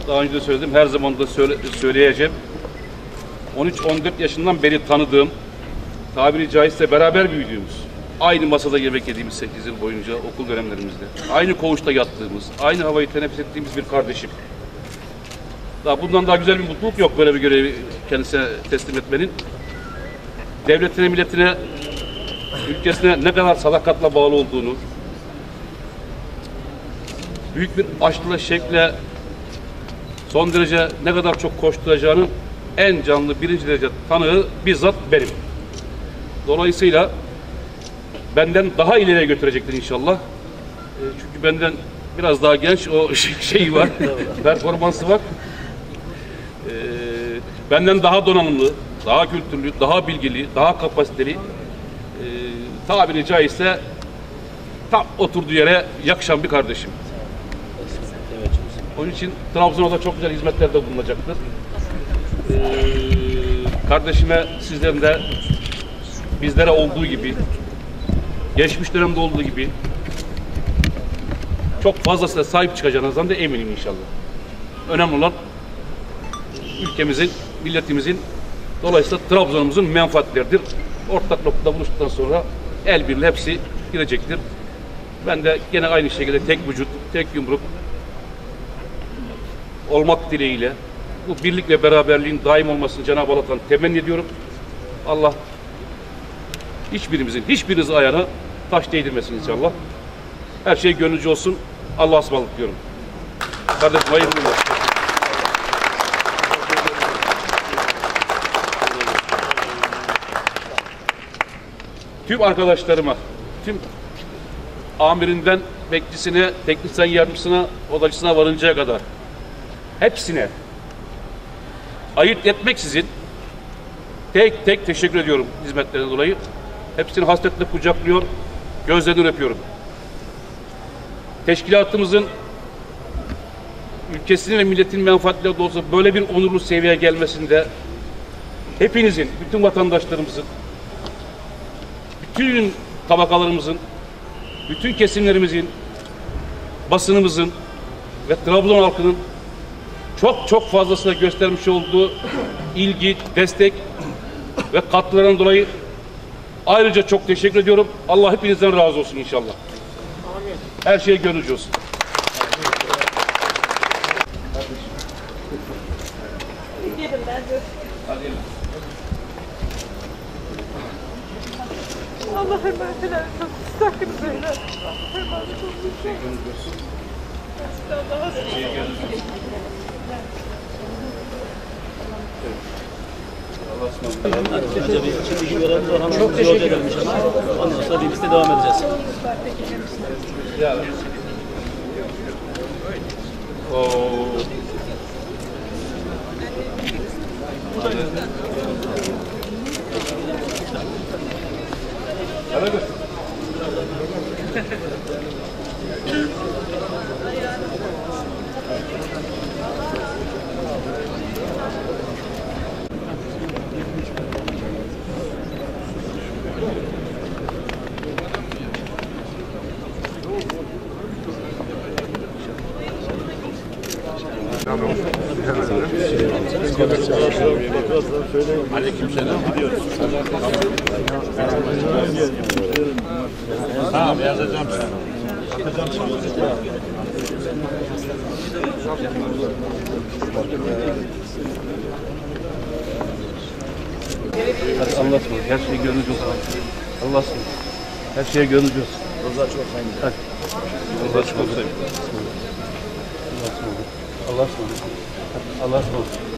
Daha önce de söyledim, her zaman da söyleyeceğim. 13-14 yaşından beri tanıdığım, tabiri caizse beraber büyüdüğümüz, aynı masada yemek yediğimiz 8 yıl boyunca okul dönemlerimizde, aynı koğuşta yattığımız, aynı havayı teneffüs ettiğimiz bir kardeşim. Bundan daha güzel bir mutluluk yok böyle bir görevi kendisine teslim etmenin. Devletine, milletine, ülkesine ne kadar sadakatle bağlı olduğunu, büyük bir aşkla, şevkle son derece ne kadar çok koşturacağının en canlı birinci derece tanığı bizzat benim. Dolayısıyla benden daha ileriye götürecektir inşallah. Çünkü benden biraz daha genç, o şeyi var, performansı var. Benden daha donanımlı, daha kültürlü, daha bilgili, daha kapasiteli, tabiri caizse tam oturduğu yere yakışan bir kardeşim. Onun için Trabzon'a da çok güzel hizmetlerde bulunacaktır. Kardeşime sizlerin de bizlere olduğu gibi, geçmiş dönemde olduğu gibi çok fazlasıyla sahip çıkacağınızdan da eminim inşallah. Önemli olan ülkemizin, milletimizin, dolayısıyla Trabzon'umuzun menfaatleridir. Ortak noktada buluştuktan sonra el birliğiyle hepsi girecektir. Ben de gene aynı şekilde tek vücut, tek yumruk olmak dileğiyle bu birlik ve beraberliğin daim olmasını Cenab-ı Allah'tan temenni ediyorum. Allah hiçbiriniz ayağına taş değdirmesin inşallah. Her şey gönlünüzce olsun. Allah'a ısmarladık diyorum. Kardeşim hayırlı günler. Tüm arkadaşlarıma, tüm amirinden bekçisine, teknisyen yardımcısına, odacısına varıncaya kadar hepsine ayırt etmeksizin tek tek teşekkür ediyorum hizmetlerine dolayı. Hepsini hasretle kucaklıyor, gözlerinden öpüyorum. Teşkilatımızın ülkesinin ve milletin menfaatleri de olsa böyle bir onurlu seviyeye gelmesinde hepinizin, bütün vatandaşlarımızın, bütün tabakalarımızın, bütün kesimlerimizin, basınımızın ve Trabzon halkının çok fazlasıyla göstermiş olduğu ilgi, destek ve katkılarından dolayı ayrıca çok teşekkür ediyorum. Allah hepinizden razı olsun inşallah. Amin. Her şey gönlünüzce olsun. Allah emanet eder. Sakın böyle. Emanet olsun. Çok teşekkür ederim. Ondan sonra birlikte devam edeceğiz. Aleykümselam. Tamam, yazacağım sana. Atacağım sana. Hadi Allah'a ısmarladık. Her şey gönlünüzce olsun. Allah'a ısmarladık. Her şey gönlünüzce olsun. Rıza çok sayın. Hadi. Rıza çok sayın. Allah'a ısmarladık. Allah'a ısmarladık. Allah'a ısmarladık.